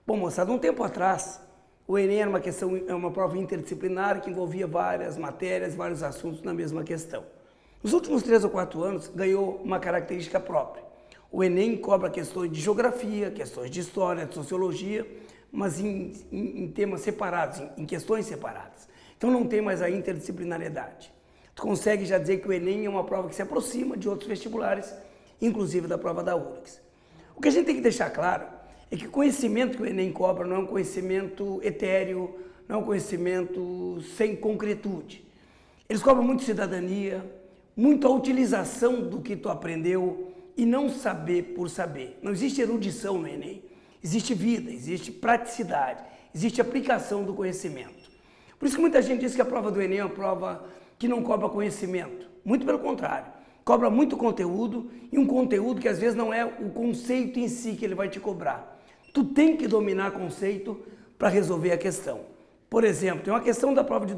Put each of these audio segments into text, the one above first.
Bom, moçada, um tempo atrás, o Enem era uma prova interdisciplinar que envolvia várias matérias, vários assuntos na mesma questão. Nos últimos 3 ou 4 anos, ganhou uma característica própria. O Enem cobra questões de geografia, questões de história, de sociologia, mas em temas separados, em questões separadas. Então não tem mais a interdisciplinariedade. Tu consegue já dizer que o Enem é uma prova que se aproxima de outros vestibulares, inclusive da prova da URGS. O que a gente tem que deixar claro é que o conhecimento que o Enem cobra não é um conhecimento etéreo, não é um conhecimento sem concretude. Eles cobram muito cidadania, muito a utilização do que tu aprendeu e não saber por saber. Não existe erudição no Enem, existe vida, existe praticidade, existe aplicação do conhecimento. Por isso que muita gente diz que a prova do Enem é uma prova que não cobra conhecimento. Muito pelo contrário, cobra muito conteúdo e um conteúdo que às vezes não é o conceito em si que ele vai te cobrar. Tu tem que dominar conceito para resolver a questão. Por exemplo, tem uma questão da prova de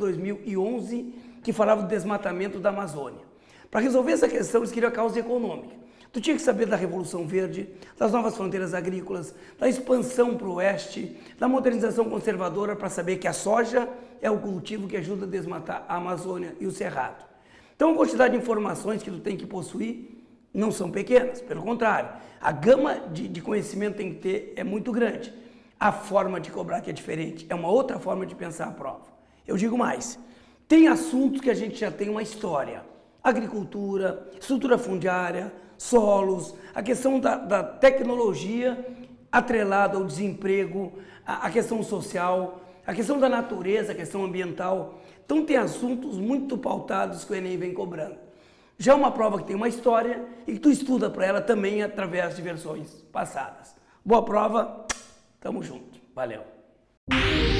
2011 que falava do desmatamento da Amazônia. Para resolver essa questão, eles queriam a causa econômica. Tu tinha que saber da Revolução Verde, das novas fronteiras agrícolas, da expansão para o oeste, da modernização conservadora para saber que a soja é o cultivo que ajuda a desmatar a Amazônia e o Cerrado. Então a quantidade de informações que tu tem que possuir não são pequenas, pelo contrário. A gama de conhecimento que tem que ter é muito grande. A forma de cobrar que é diferente, é uma outra forma de pensar a prova. Eu digo mais, tem assuntos que a gente já tem uma história. Agricultura, estrutura fundiária, solos, a questão da tecnologia atrelada ao desemprego, a questão social, a questão da natureza, a questão ambiental. Então tem assuntos muito pautados que o Enem vem cobrando. Já é uma prova que tem uma história e que tu estuda para ela também através de versões passadas. Boa prova, tamo junto, valeu!